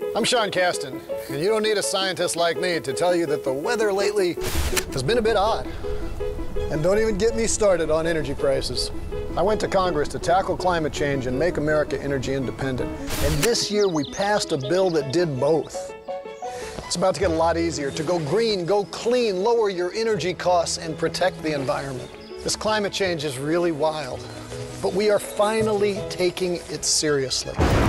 I'm Sean Casten, and you don't need a scientist like me to tell you that the weather lately has been a bit odd. And don't even get me started on energy prices. I went to Congress to tackle climate change and make America energy independent. And this year we passed a bill that did both. It's about to get a lot easier to go green, go clean, lower your energy costs, and protect the environment. This climate change is really wild, but we are finally taking it seriously.